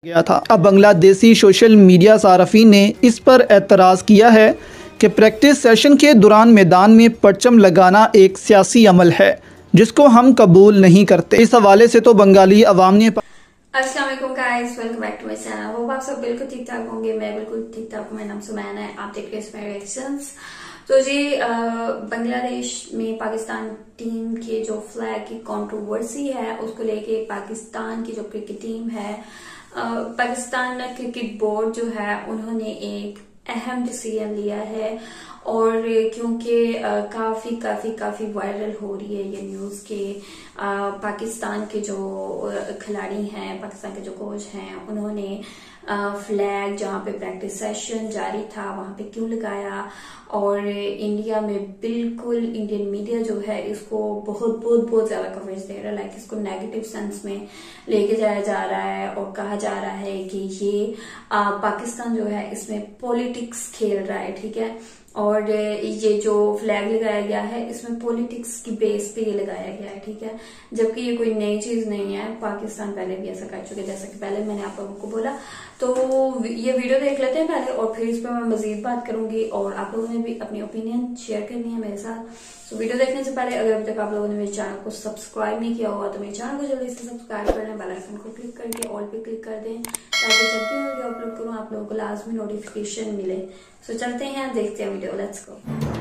गया था। अब बांग्लादेशी सोशल मीडिया सार्फिन ने इस पर एतराज़ किया है कि प्रैक्टिस सेशन के दौरान मैदान में परचम लगाना एक सियासी अमल है जिसको हम कबूल नहीं करते। इस हवाले से तो बंगाली अवाम ने अस्सलाम वालेकुम guys, welcome back to my channel. Hope आप सब बिल्कुल ठीक ठाक होंगे। मैं बिल्कुल ठीक ठाक हूँ। मेरा नाम सुमैना है, आप देख रहे हैं मेरे रिएक्शंस। तो जी बांग्लादेश में पाकिस्तान टीम के जो फ्लैग की कंट्रोवर्सी है उसको लेके पाकिस्तान की जो क्रिकेट टीम है, पाकिस्तान क्रिकेट बोर्ड जो है उन्होंने एक अहम डिसीजन लिया है। और क्योंकि काफी काफी काफी वायरल हो रही है ये न्यूज के पाकिस्तान के जो खिलाड़ी हैं, पाकिस्तान के जो कोच हैं, उन्होंने फ्लैग जहाँ पे प्रैक्टिस सेशन जारी था वहां पे क्यों लगाया। और इंडिया में बिल्कुल इंडियन मीडिया जो है इसको बहुत बहुत बहुत ज्यादा कवरेज दे रहा है, लाइक इसको नेगेटिव सेंस में लेके जाया जा रहा है और कहा जा रहा है कि ये पाकिस्तान जो है इसमें पॉलिटिक्स खेल रहा है, ठीक है। और ये जो फ्लैग लगाया गया है इसमें पॉलिटिक्स की बेस पे ये लगाया गया है, ठीक है। जबकि ये कोई नई चीज नहीं है, पाकिस्तान पहले भी ऐसा कर चुके, जैसा कि पहले मैंने आप लोगों को बोला। तो ये वीडियो देख लेते हैं पहले और फिर इस पर मैं मजीद बात करूंगी और आप लोगों ने भी अपनी ओपिनियन शेयर करनी है मेरे साथ। तो वीडियो देखने से पहले अगर अभी तक आप लोगों ने मेरे चैनल को सब्सक्राइब नहीं किया होगा तो मेरे चैनल को जल्दी से सब्सक्राइब कर लें, बेल आइकन को क्लिक करके ऑल पे क्लिक कर दें ताकि जब भी वीडियो अपलोड करूँ आप लोगों को लाजमी नोटिफिकेशन मिले। तो चलते हैं, देखते हैं video, let's go.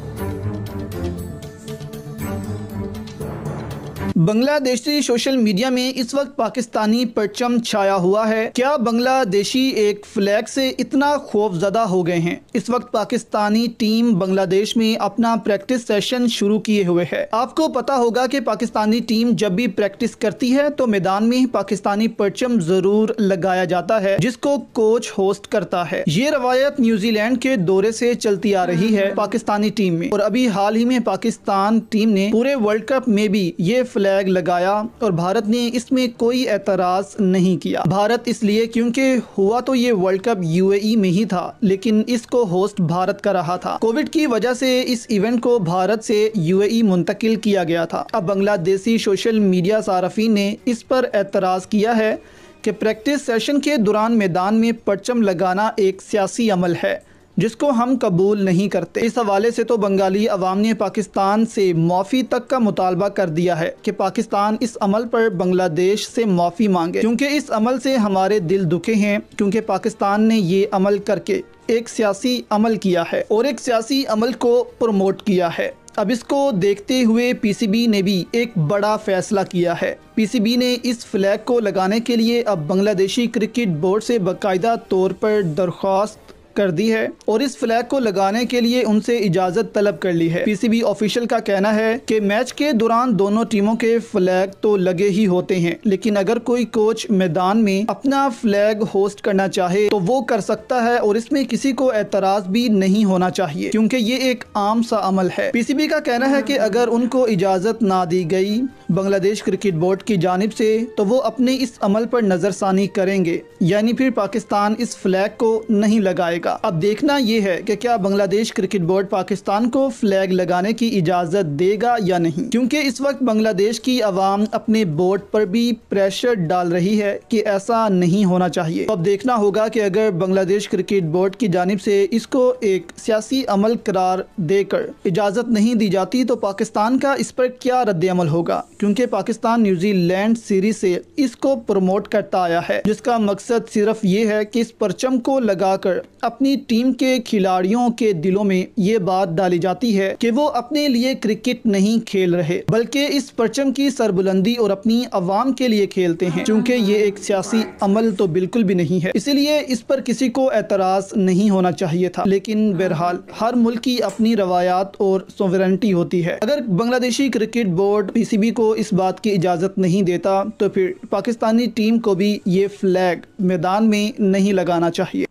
Bangladeshi social media में इस वक्त पाकिस्तानी परचम छाया हुआ है। क्या बांग्लादेशी एक फ्लैग से इतना खौफजदा हो गए हैं? इस वक्त पाकिस्तानी टीम बांग्लादेश में अपना प्रैक्टिस सेशन शुरू किए हुए है। आपको पता होगा कि पाकिस्तानी टीम जब भी प्रैक्टिस करती है तो मैदान में पाकिस्तानी परचम जरूर लगाया जाता है जिसको कोच होस्ट करता है। ये रवायत न्यूजीलैंड के दौरे से चलती आ रही है पाकिस्तानी टीम में, और अभी हाल ही में पाकिस्तान टीम ने पूरे वर्ल्ड कप में भी ये फ्लैग लगाया और भारत ने इसमें कोई एतराज नहीं किया। भारत इसलिए क्योंकि हुआ तो ये वर्ल्ड कप यूएई में ही था, लेकिन इसको होस्ट भारत कर रहा था। कोविड की वजह से इस इवेंट को भारत से यूएई मुंतकिल किया गया था। अब बांग्लादेशी सोशल मीडिया सार्फिन ने इस पर एतराज किया है कि प्रैक्टिस सेशन के दौरान मैदान में परचम लगाना एक सियासी अमल है जिसको हम कबूल नहीं करते। इस हवाले से तो बंगाली अवाम ने पाकिस्तान से माफ़ी तक का मुतालबा कर दिया है कि पाकिस्तान इस अमल पर बांग्लादेश से माफ़ी मांगे, क्योंकि इस अमल से हमारे दिल दुखे हैं, क्योंकि पाकिस्तान ने ये अमल करके एक सियासी अमल किया है और एक सियासी अमल को प्रमोट किया है। अब इसको देखते हुए पीसीबी ने भी एक बड़ा फैसला किया है। पीसीबी ने इस फ्लैग को लगाने के लिए अब बांग्लादेशी क्रिकेट बोर्ड से बाकायदा तौर पर दरख्वास्त कर दी है और इस फ्लैग को लगाने के लिए उनसे इजाज़त तलब कर ली है। पीसीबी ऑफिशियल का कहना है कि मैच के दौरान दोनों टीमों के फ्लैग तो लगे ही होते हैं, लेकिन अगर कोई कोच मैदान में अपना फ्लैग होस्ट करना चाहे तो वो कर सकता है और इसमें किसी को एतराज भी नहीं होना चाहिए, क्योंकि ये एक आम सा अमल है। पीसीबी का कहना है कि अगर उनको इजाज़त ना दी गई बांग्लादेश क्रिकेट बोर्ड की जानिब से तो वो अपने इस अमल पर नजरसानी करेंगे, यानी फिर पाकिस्तान इस फ्लैग को नहीं लगाएगा। अब देखना ये है कि क्या बांग्लादेश क्रिकेट बोर्ड पाकिस्तान को फ्लैग लगाने की इजाजत देगा या नहीं, क्योंकि इस वक्त बांग्लादेश की आवाम अपने बोर्ड पर भी प्रेशर डाल रही है कि ऐसा नहीं होना चाहिए। तो अब देखना होगा कि अगर बांग्लादेश क्रिकेट बोर्ड की जानिब से इसको एक सियासी अमल करार देकर इजाजत नहीं दी जाती तो पाकिस्तान का इस पर क्या रद्द अमल होगा, क्योंकि पाकिस्तान न्यूजीलैंड सीरीज से इसको प्रमोट करता आया है, जिसका मकसद सिर्फ ये है कि इस परचम को लगाकर अपनी टीम के खिलाड़ियों के दिलों में ये बात डाली जाती है कि वो अपने लिए क्रिकेट नहीं खेल रहे बल्कि इस परचम की सरबुलंदी और अपनी आवाम के लिए खेलते हैं, क्योंकि ये एक सियासी अमल तो बिल्कुल भी नहीं है। इसलिए इस पर किसी को एतराज नहीं होना चाहिए था, लेकिन बहरहाल हर मुल्क की अपनी रवायात और सोवरेनिटी होती है। अगर बांग्लादेशी क्रिकेट बोर्ड पीसीबी को इस बात की इजाज़त नहीं देता तो फिर पाकिस्तानी टीम को भी ये फ्लैग मैदान में नहीं लगाना चाहिए।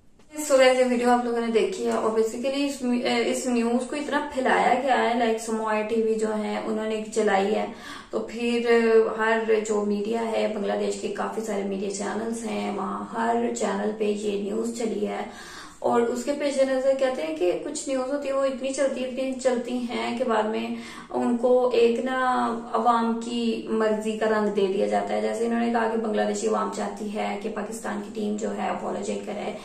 सो गाइस, ये वीडियो आप लोगों ने देखी है और बेसिकली इस न्यूज को इतना फैलाया गया है, लाइक समोआ टीवी जो है उन्होंने चलाई है, तो फिर हर जो मीडिया है बांग्लादेश के काफी सारे मीडिया चैनल्स हैं, वहाँ हर चैनल पे ये न्यूज चली है और उसके पीछे नजर कहते हैं कि कुछ न्यूज होती है वो इतनी चलती हैं कि बाद में उनको एक ना अवाम की मर्जी का रंग दे दिया जाता है। जैसे इन्होंने कहा कि बांग्लादेशी अवाम चाहती है कि पाकिस्तान की टीम जो है अपॉलोजी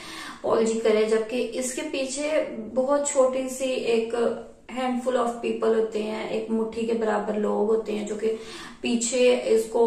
करे, जबकि इसके पीछे बहुत छोटी सी एक हैंडफुल ऑफ पीपल होते हैं, एक मुट्ठी के बराबर लोग होते हैं जो कि पीछे इसको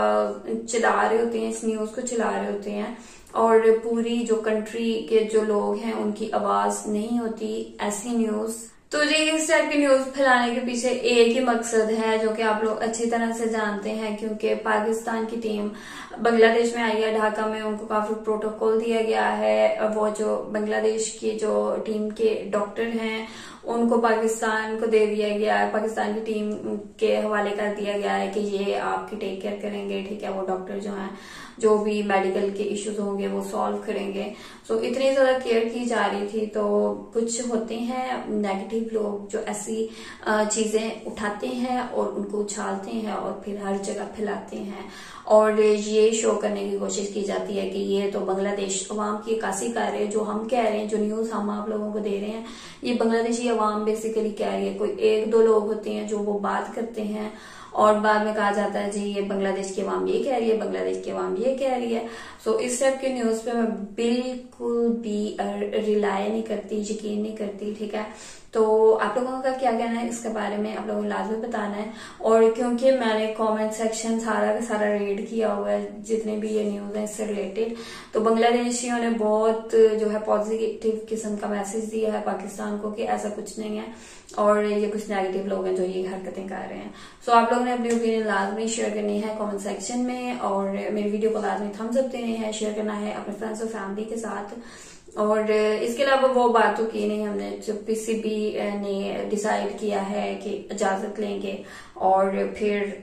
चला रहे होते हैं, इस न्यूज को चला रहे होते हैं, और पूरी जो कंट्री के जो लोग हैं उनकी आवाज नहीं होती ऐसी न्यूज। तो जी इस टाइप की न्यूज फैलाने के पीछे एक ही मकसद है जो कि आप लोग अच्छी तरह से जानते हैं, क्योंकि पाकिस्तान की टीम बांग्लादेश में आई है, ढाका में उनको काफी प्रोटोकॉल दिया गया है। वो जो बांग्लादेश की जो टीम के डॉक्टर हैं उनको पाकिस्तान को दे दिया गया है, पाकिस्तान की टीम के हवाले कर दिया गया है कि ये आपकी टेक केयर करेंगे, ठीक है। वो डॉक्टर जो हैं जो भी मेडिकल के इश्यूज होंगे वो सॉल्व करेंगे। सो इतनी ज्यादा केयर की जा रही थी। तो कुछ होते हैं नेगेटिव लोग जो ऐसी चीजें उठाते हैं और उनको उछालते हैं और फिर हर जगह फैलाते हैं, और ये शो करने की कोशिश की जाती है कि ये तो बांग्लादेश अवाम की अक्कासी कर रहे हैं। जो हम कह रहे हैं, जो न्यूज हम आप लोगों को दे रहे हैं, ये बांग्लादेशी अवाम बेसिकली कह रही है। कोई एक दो लोग होते हैं जो वो बात करते हैं और बाद में कहा जाता है जी ये बांग्लादेश की अवाम ये कह रही है, बांग्लादेश की अवाम ये कह रही है। सो इस टाइप के न्यूज पे मैं बिल्कुल भी रिलाय नहीं करती, यकीन नहीं करती, ठीक है। तो आप लोगों का क्या कहना है इसके बारे में आप लोगों को लाजमी बताना है। और क्योंकि मैंने कमेंट सेक्शन सारा का सारा रीड किया हुआ है जितने भी ये न्यूज है इससे रिलेटेड, तो बांग्लादेशियों ने बहुत जो है पॉजिटिव किस्म का मैसेज दिया है पाकिस्तान को कि ऐसा कुछ नहीं है और ये कुछ नेगेटिव लोग हैं जो ये हरकतें कर रहे हैं। सो आप लोगों ने अपनी ओपिनियन लाजमी शेयर करनी है कमेंट सेक्शन में, और मेरी वीडियो को लाजमी थम्स अप देने हैं, शेयर करना है अपने फ्रेंड्स और फैमिली के साथ। और इसके अलावा वो बात तो की नहीं हमने, जो पीसीबी ने डिसाइड किया है कि इजाजत लेंगे और फिर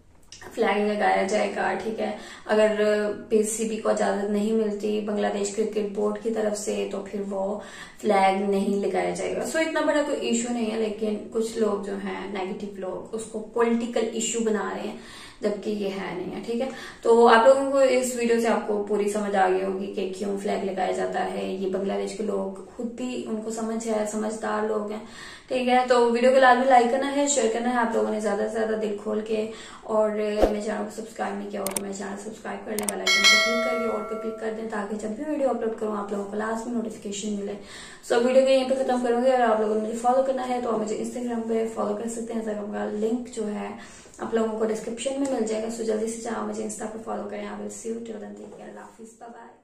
फ्लैग लगाया जाएगा, ठीक है। अगर पीसीबी को इजाजत नहीं मिलती बांग्लादेश क्रिकेट बोर्ड की तरफ से तो फिर वो फ्लैग नहीं लगाया जाएगा। सो इतना बड़ा कोई इशू नहीं है, लेकिन कुछ लोग जो हैं नेगेटिव लोग उसको पॉलिटिकल इशू बना रहे हैं, जबकि ये है नहीं है, ठीक है। तो आप लोगों को इस वीडियो से आपको पूरी समझ आ गई होगी कि क्यों फ्लैग लगाया जाता है। ये बांग्लादेश के लोग खुद भी उनको समझ है, समझदार लोग हैं, ठीक है। तो वीडियो को लाजमी लाइक करना है, शेयर करना है आप लोगों ने ज्यादा से ज्यादा दिल खोल के, और मेरे चैनल को सब्सक्राइब नहीं किया हो तो मेरे चैनल सब्सक्राइब करने वाला आइकन पर क्लिक करके और पे क्लिक कर दें ताकि जब भी वीडियो अपलोड करूँ आप लोगों को लास्ट में नोटिफिकेशन मिले। सो वीडियो को यहीं पे खत्म करूंगी। और आप लोगों ने मुझे फॉलो करना है तो आप मुझे इंस्टाग्राम पे फॉलो कर सकते हैं। इंस्टाग्राम का लिंक जो है आप लोगों को डिस्क्रिप्शन में मिल जाएगा। सो जल्दी से जाओ मुझे इंस्टा पे फॉलो करें। I will see you till then, take care, अल्लाह हाफिज़, बाय बाय।